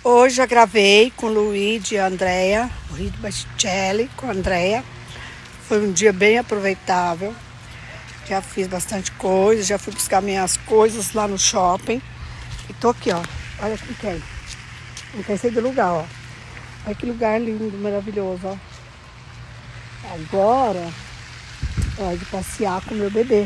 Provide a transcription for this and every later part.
Hoje eu gravei com o Luigi e a Andrea, o Luigi Basticelli com a Andrea. Foi um dia bem aproveitável. Já fiz bastante coisa, já fui buscar minhas coisas lá no shopping. E tô aqui, ó. Olha quem quer. Não quer sair do lugar, ó. Olha que lugar lindo, maravilhoso, ó. Agora, ó, de passear com o meu bebê.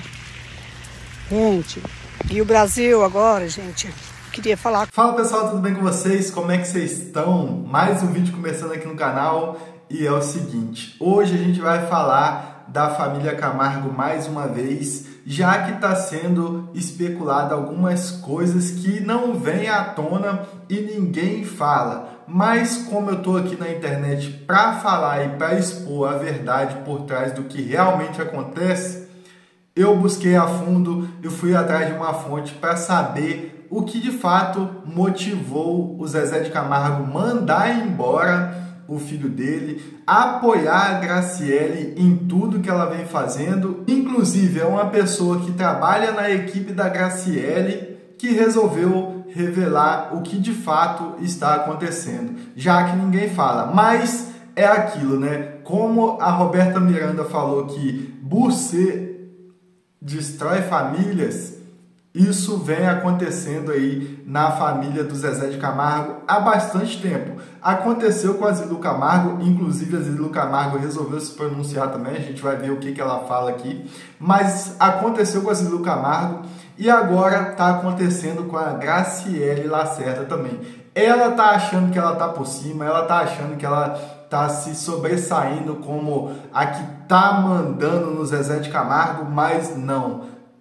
Gente, e o Brasil agora, gente, queria falar. Fala pessoal, tudo bem com vocês? Como é que vocês estão? Mais um vídeo começando aqui no canal e é o seguinte, hoje a gente vai falar da família Camargo mais uma vez, já que está sendo especulado algumas coisas que não vêm à tona e ninguém fala. Mas como eu estou aqui na internet para falar e para expor a verdade por trás do que realmente acontece, eu busquei a fundo e fui atrás de uma fonte para saber o que de fato motivou o Zezé de Camargo mandar embora o filho dele, apoiar a Graciele em tudo que ela vem fazendo. Inclusive, é uma pessoa que trabalha na equipe da Graciele que resolveu revelar o que de fato está acontecendo, já que ninguém fala. Mas é aquilo, né? Como a Roberta Miranda falou que você destrói famílias, isso vem acontecendo aí na família do Zezé de Camargo há bastante tempo. Aconteceu com a Zilu Camargo, inclusive a Zilu Camargo resolveu se pronunciar também, a gente vai ver o que ela fala aqui. Mas aconteceu com a Zilu Camargo e agora está acontecendo com a Graciele Lacerda também. Ela está achando que ela está por cima, ela está achando que ela está se sobressaindo como a que está mandando no Zezé de Camargo, mas não.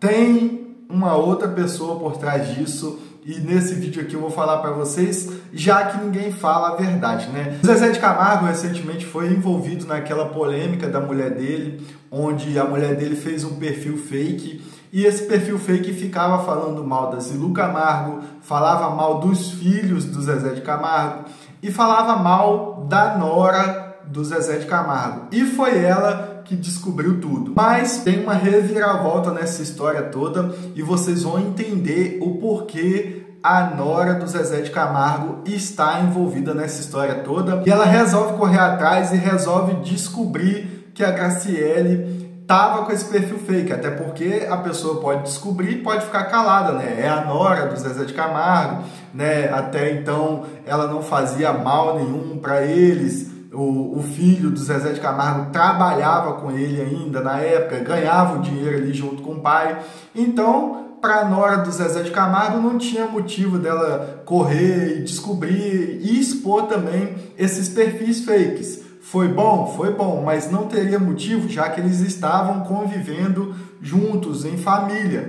Tem uma outra pessoa por trás disso e nesse vídeo aqui eu vou falar para vocês, já que ninguém fala a verdade, né? O Zezé de Camargo recentemente foi envolvido naquela polêmica da mulher dele, onde a mulher dele fez um perfil fake e esse perfil fake ficava falando mal da Zilu Camargo, falava mal dos filhos do Zezé de Camargo e falava mal da nora do Zezé de Camargo. E foi ela que descobriu tudo. Mas tem uma reviravolta nessa história toda e vocês vão entender o porquê a nora do Zezé de Camargo está envolvida nessa história toda. E ela resolve correr atrás e resolve descobrir que a Graciele tava com esse perfil fake, até porque a pessoa pode descobrir e pode ficar calada, né? É a nora do Zezé de Camargo, né? Até então ela não fazia mal nenhum para eles. O filho do Zezé de Camargo trabalhava com ele ainda na época, ganhava o dinheiro ali junto com o pai. Então, para a nora do Zezé de Camargo não tinha motivo dela correr e descobrir e expor também esses perfis fakes. Foi bom, mas não teria motivo, já que eles estavam convivendo juntos, em família.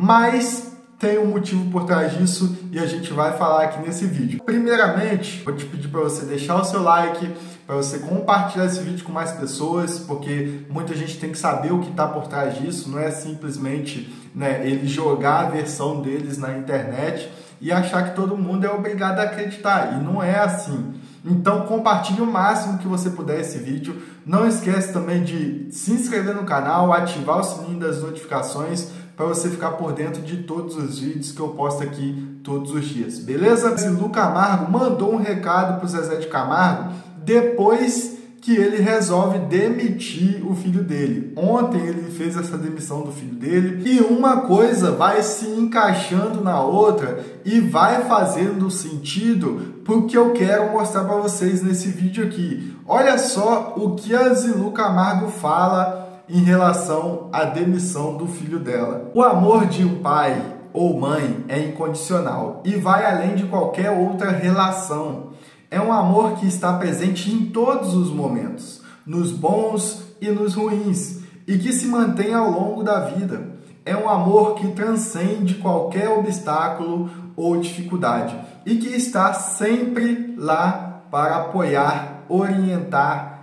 Mas tem um motivo por trás disso e a gente vai falar aqui nesse vídeo. Primeiramente, vou te pedir para você deixar o seu like, para você compartilhar esse vídeo com mais pessoas, porque muita gente tem que saber o que está por trás disso, não é simplesmente, né, ele jogar a versão deles na internet e achar que todo mundo é obrigado a acreditar, e não é assim. Então compartilhe o máximo que você puder esse vídeo. Não esquece também de se inscrever no canal, ativar o sininho das notificações para você ficar por dentro de todos os vídeos que eu posto aqui todos os dias, beleza? Zilu Camargo mandou um recado para o Zezé de Camargo depois que ele resolve demitir o filho dele. Ontem ele fez essa demissão do filho dele e uma coisa vai se encaixando na outra e vai fazendo sentido porque eu quero mostrar para vocês nesse vídeo aqui. Olha só o que a Zilu Camargo fala em relação à demissão do filho dela. O amor de um pai ou mãe é incondicional e vai além de qualquer outra relação. É um amor que está presente em todos os momentos, nos bons e nos ruins, e que se mantém ao longo da vida. É um amor que transcende qualquer obstáculo ou dificuldade e que está sempre lá para apoiar, orientar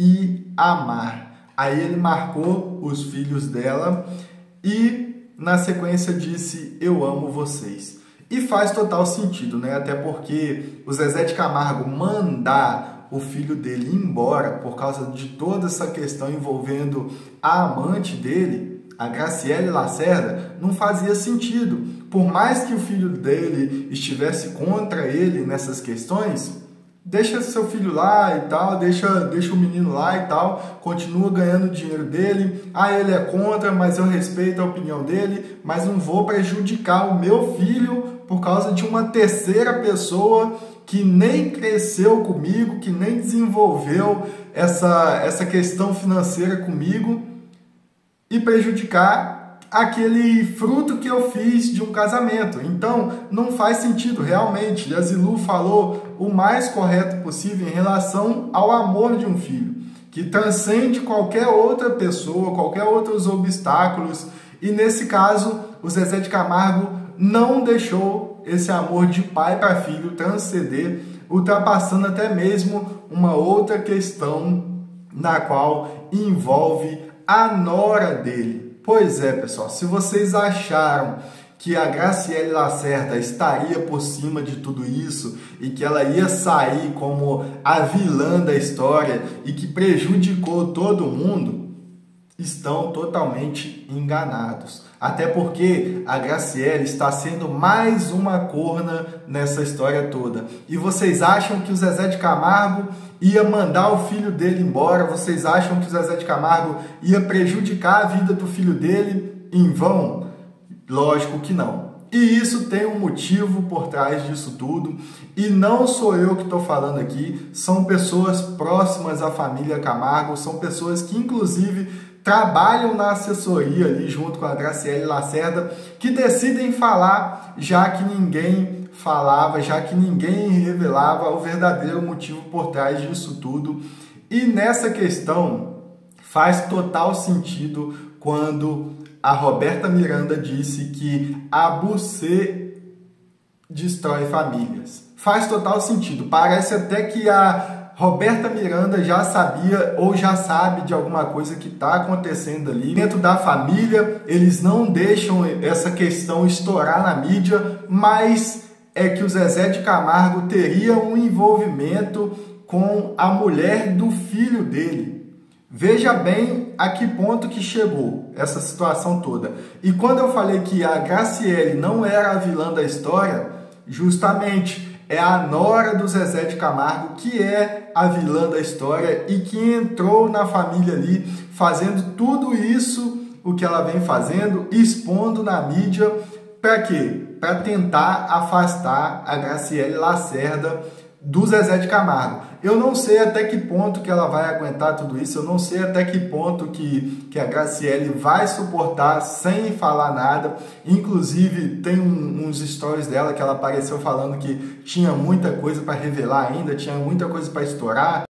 e amar. Aí ele marcou os filhos dela e na sequência disse: eu amo vocês. E faz total sentido, né? Até porque o Zezé de Camargo mandar o filho dele embora por causa de toda essa questão envolvendo a amante dele, a Graciele Lacerda, não fazia sentido. por mais que o filho dele estivesse contra ele nessas questões, deixa seu filho lá e tal, deixa o menino lá e tal, continua ganhando o dinheiro dele. Ele é contra, mas eu respeito a opinião dele, mas não vou prejudicar o meu filho por causa de uma terceira pessoa que nem cresceu comigo, que nem desenvolveu essa questão financeira comigo, e prejudicar aquele fruto que eu fiz de um casamento. Então, não faz sentido, realmente. A Zilu falou o mais correto possível em relação ao amor de um filho, que transcende qualquer outra pessoa, qualquer outros obstáculos. E nesse caso, o Zezé de Camargo não deixou esse amor de pai para filho transcender, ultrapassando até mesmo uma outra questão na qual envolve a nora dele. Pois é, pessoal, se vocês acharam que a Graciele Lacerda estaria por cima de tudo isso e que ela ia sair como a vilã da história e que prejudicou todo mundo, estão totalmente enganados. Até porque a Graciele está sendo mais uma corna nessa história toda. E vocês acham que o Zezé de Camargo ia mandar o filho dele embora? Vocês acham que o Zezé de Camargo ia prejudicar a vida do filho dele em vão? Lógico que não. E isso tem um motivo por trás disso tudo. E não sou eu que estou falando aqui, são pessoas próximas à família Camargo, são pessoas que inclusive trabalham na assessoria ali junto com a Graciele Lacerda, que decidem falar, já que ninguém falava, já que ninguém revelava o verdadeiro motivo por trás disso tudo. E nessa questão faz total sentido quando a Roberta Miranda disse que a Bucê destrói famílias. Faz total sentido. Parece até que a Roberta Miranda já sabia ou já sabe de alguma coisa que está acontecendo ali dentro da família. Eles não deixam essa questão estourar na mídia, mas é que o Zezé de Camargo teria um envolvimento com a mulher do filho dele. Veja bem a que ponto que chegou essa situação toda. E quando eu falei que a Graciele não era a vilã da história, justamente é a nora do Zezé de Camargo que é a vilã da história e que entrou na família ali, fazendo tudo isso, o que ela vem fazendo, expondo na mídia, para quê? Para tentar afastar a Graciele Lacerda do Zezé de Camargo. Eu não sei até que ponto que ela vai aguentar tudo isso, eu não sei até que ponto que a Graciele vai suportar sem falar nada. Inclusive, tem uns stories dela que ela apareceu falando que tinha muita coisa para revelar ainda, tinha muita coisa para estourar.